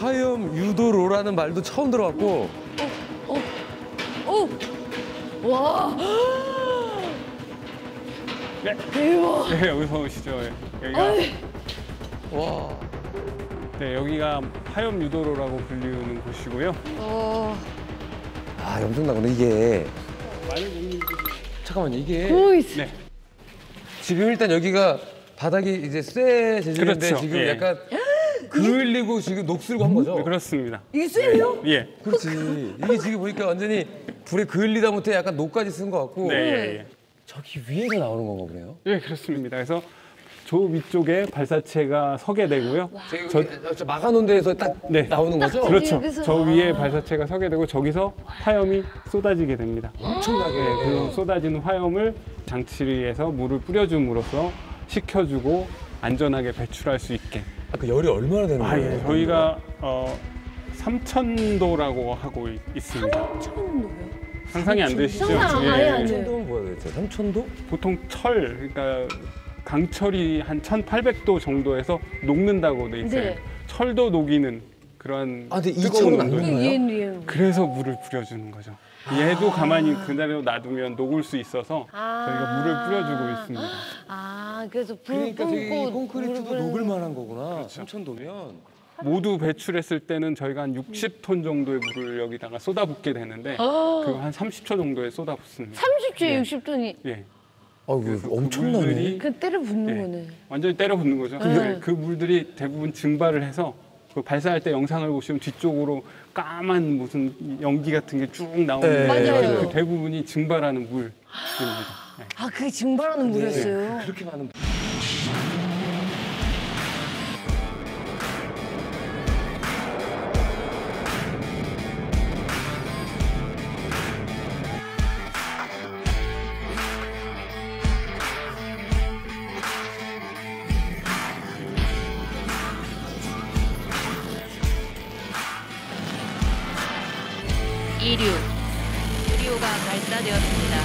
화염 유도로라는 말도 처음 들어봤고. 와. 네. 대박. 네, 여기서 오시죠. 여기가 와. 네, 여기가 화염 유도로라고 불리는 곳이고요. 아, 엄청나. 근데 이게 많은 국민들이 잠깐만요. 이게 네. 지금 일단 여기가 바닥이 이제 쇠 재질인데 그렇죠. 지금 예. 약간 그을리고 지금 녹슬고 한 거죠? 네, 그렇습니다. 이세요? 예. 그렇지. 이게 지금 보니까 완전히 불에 그을리다 못해 약간 녹까지 쓴 것 같고. 네, 예. 저기 위에서 나오는 건가 보네요. 예, 그렇습니다. 그래서 저 위쪽에 발사체가 서게 되고요. 저 막아놓은 데에서 딱 네. 나오는 거죠? 그렇죠. 여기서. 저 위에 발사체가 서게 되고 저기서 화염이 쏟아지게 됩니다. 엄청나게. 그 쏟아지는 화염을 장치리에서 물을 뿌려줌으로써 식혀주고 안전하게 배출할 수 있게. 그 열이 얼마나 되는 거예요? 예. 저희가 3000도라고 하고 있습니다. 3,000도요? 상상이 안 되시죠? 상상 아예 안 예. 돼요. 3,000도면 뭐야 도대체? 3,000도? 보통 그러니까 강철이 한 1800도 정도에서 녹는다고 돼 있어요. 네. 철도 녹이는 그런 아, 근데 이 뜨거운 철은 안 온도. 녹나요? 얘는. 그래서 물을 뿌려주는 거죠. 얘도 가만히 그대로 놔두면 녹을 수 있어서 저희가 물을 뿌려주고 있습니다. 그래서 불 그러니까 저기 끄고 콘크리트도 물을 녹을 만한 거구나. 그렇죠. 3,000도면. 모두 배출했을 때는 저희가 한 60톤 정도의 물을 여기다가 쏟아붓게 되는데 그거 한 30초 정도에 쏟아붓습니다. 30초에 60톤이 예. 아이고, 그 엄청나네. 물들이 그 때려 붓는 예. 거네. 완전히 때려 붓는 거죠. 네. 그 물들이 대부분 증발을 해서 그 발사할 때 영상을 보시면 뒤쪽으로 까만 무슨 연기 같은 게 쭉 나오는데 네, 맞아요. 그 대부분이 증발하는 물입니다. 네. 그게 증발하는 물이었어요. 그렇게 많은. 유리호가 발사되었습니다.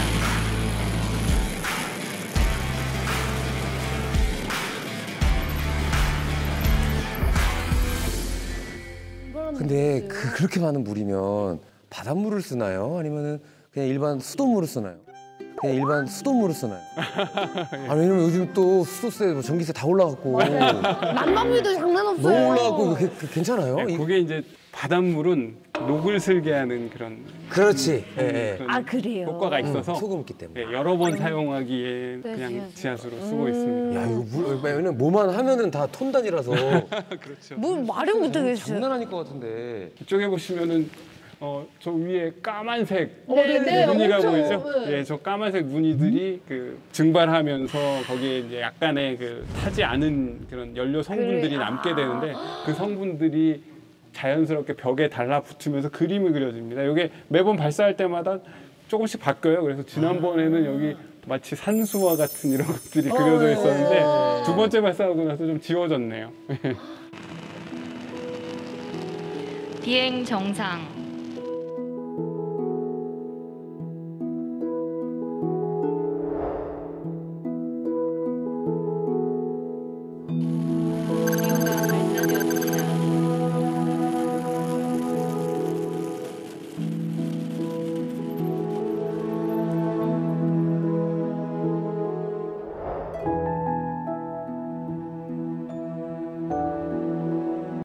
근데 그렇게 많은 물이면 바닷물을 쓰나요? 아니면은 그냥 일반 수돗물을 쓰나요? 그냥 일반 수돗물을 쓰나요? 아, 왜냐면 요즘 또 수도세, 뭐 전기세 다 올라갔고 난방비도 장난 없어요. 너무 올라갔고 괜찮아요? 네, 그게 이제 바닷물은 녹을 슬게 하는 그런 그렇지. 예, 예. 그래요. 효과가 있어서 소금 있기 때문에. 네, 여러 번 사용하기에 네, 그냥 지하수로 쓰고 있습니다. 야, 이거 물, 왜냐면 뭐만 하면은 다 톤 단위라서 그렇죠. 물 말은 못하겠어요. 장난 아닐 것 같은데. 이쪽에 보시면은 저 위에 까만색 네, 무늬가 엄청, 보이죠? 네. 예, 저 까만색 무늬들이 그 증발하면서 거기에 이제 약간의 그 타지 않은 그런 연료 성분들이 남게 되는데 그 성분들이 자연스럽게 벽에 달라붙으면서 그림이 그려집니다. 이게 매번 발사할 때마다 조금씩 바뀌어요. 그래서 지난번에는 여기 마치 산수와 같은 이런 것들이 그려져 있었는데 두 번째 발사하고 나서 좀 지워졌네요. 비행 정상.